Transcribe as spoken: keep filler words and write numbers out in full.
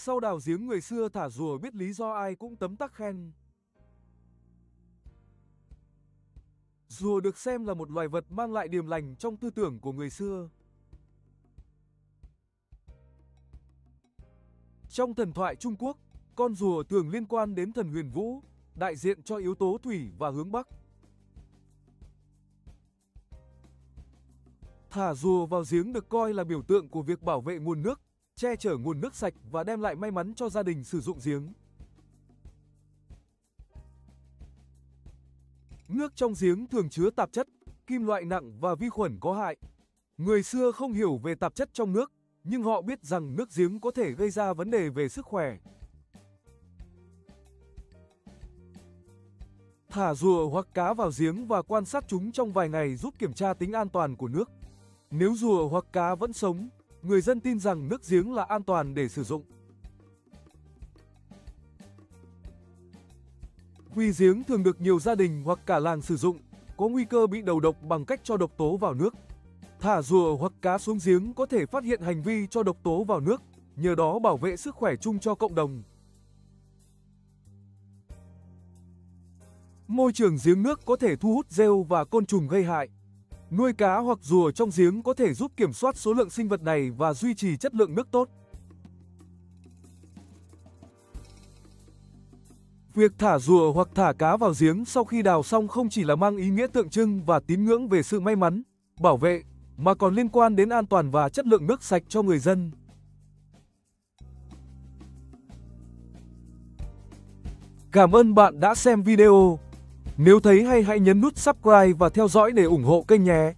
Sau đào giếng người xưa thả rùa biết lý do ai cũng tấm tắc khen. Rùa được xem là một loài vật mang lại điềm lành trong tư tưởng của người xưa. Trong thần thoại Trung Quốc, con rùa thường liên quan đến thần Huyền Vũ, đại diện cho yếu tố thủy và hướng Bắc. Thả rùa vào giếng được coi là biểu tượng của việc bảo vệ nguồn nước, che chở nguồn nước sạch và đem lại may mắn cho gia đình sử dụng giếng. Nước trong giếng thường chứa tạp chất, kim loại nặng và vi khuẩn có hại. Người xưa không hiểu về tạp chất trong nước, nhưng họ biết rằng nước giếng có thể gây ra vấn đề về sức khỏe. Thả rùa hoặc cá vào giếng và quan sát chúng trong vài ngày giúp kiểm tra tính an toàn của nước. Nếu rùa hoặc cá vẫn sống, người dân tin rằng nước giếng là an toàn để sử dụng. Vì giếng thường được nhiều gia đình hoặc cả làng sử dụng, có nguy cơ bị đầu độc bằng cách cho độc tố vào nước. Thả rùa hoặc cá xuống giếng có thể phát hiện hành vi cho độc tố vào nước, nhờ đó bảo vệ sức khỏe chung cho cộng đồng. Môi trường giếng nước có thể thu hút rêu và côn trùng gây hại. Nuôi cá hoặc rùa trong giếng có thể giúp kiểm soát số lượng sinh vật này và duy trì chất lượng nước tốt. Việc thả rùa hoặc thả cá vào giếng sau khi đào xong không chỉ là mang ý nghĩa tượng trưng và tín ngưỡng về sự may mắn, bảo vệ, mà còn liên quan đến an toàn và chất lượng nước sạch cho người dân. Cảm ơn bạn đã xem video. Nếu thấy hay hãy nhấn nút subscribe và theo dõi để ủng hộ kênh nhé.